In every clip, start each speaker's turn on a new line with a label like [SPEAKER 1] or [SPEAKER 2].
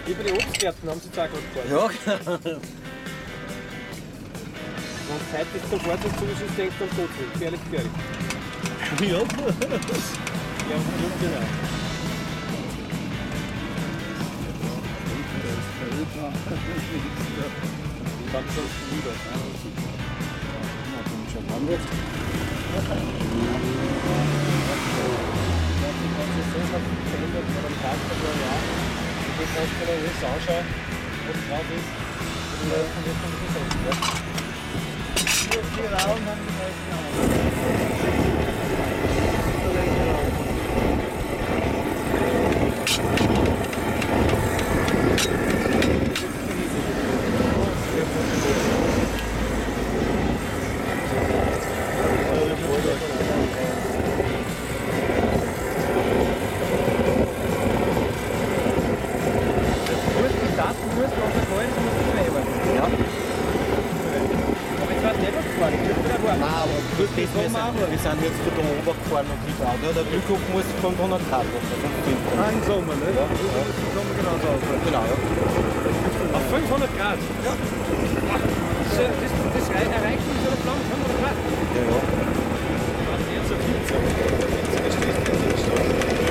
[SPEAKER 1] Wie bei den Obstgärten haben sie jetzt auch gerade gefahren.
[SPEAKER 2] Ja.
[SPEAKER 1] Wenn es Zeit ist zum Fahrzeug zugeschützt, denkst du am Tod zurück. Gefährlich, gefährlich.
[SPEAKER 2] Ja.
[SPEAKER 1] Ja, genau. Dann schon wieder.
[SPEAKER 2] Schon Hamburg.
[SPEAKER 1] Verändert von einem Tag vor einem Jahr. Und jetzt kannst du dir alles anschauen, was drauf ist. Und dann kann ich das sehen. Ja.
[SPEAKER 3] Die Raum haben die meisten
[SPEAKER 2] Wir sind jetzt von da oben gefahren und kriegen auch. Der Glühkopf muss 500 Grad machen.
[SPEAKER 3] Im Sommer, ne?
[SPEAKER 2] Ja.
[SPEAKER 3] Im Sommer genauso auf.
[SPEAKER 2] Genau, ja.
[SPEAKER 1] Auf 500 Grad?
[SPEAKER 2] Ja.
[SPEAKER 1] Das erreicht in so einer Flamme 500 Grad?
[SPEAKER 2] Ja, ja.
[SPEAKER 1] Was jetzt so viel zu? Das steht jetzt in der Stadt.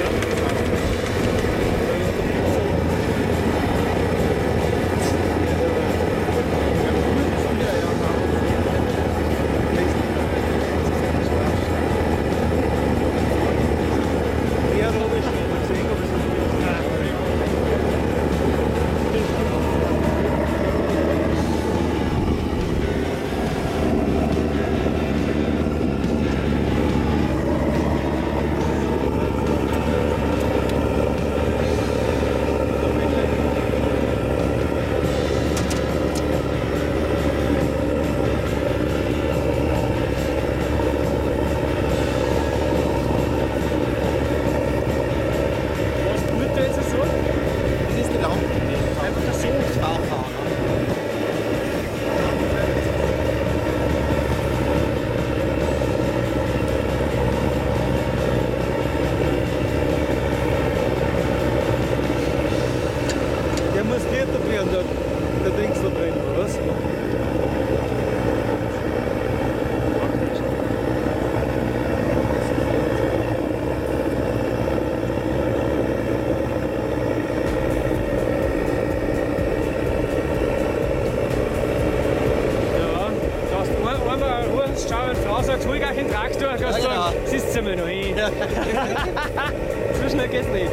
[SPEAKER 1] Ruhig auch in den Traktor, kannst du sagen, siehst du mal noch hin. Ja. So schnell geht's nicht.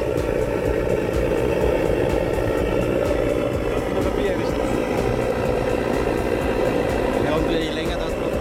[SPEAKER 2] Ja, und je länger das noch.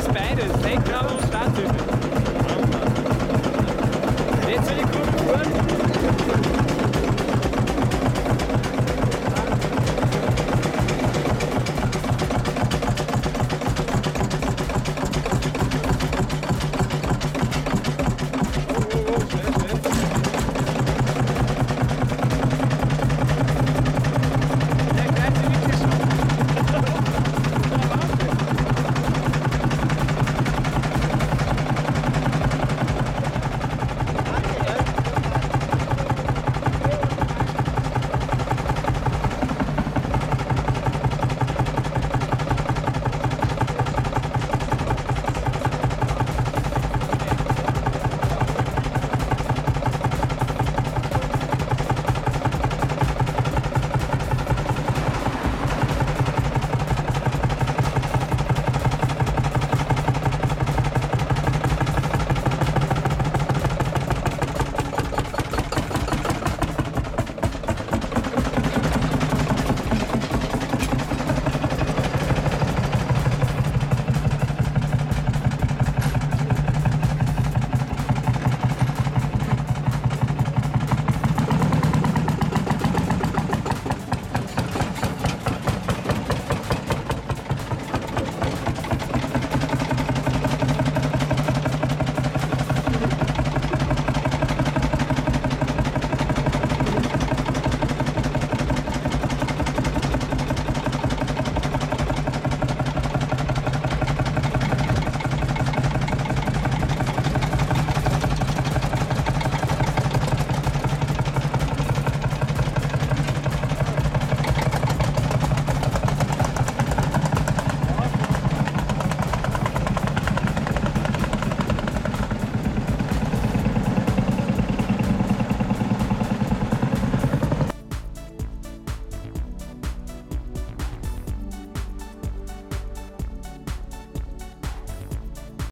[SPEAKER 1] Nicht so die Kurve fahren.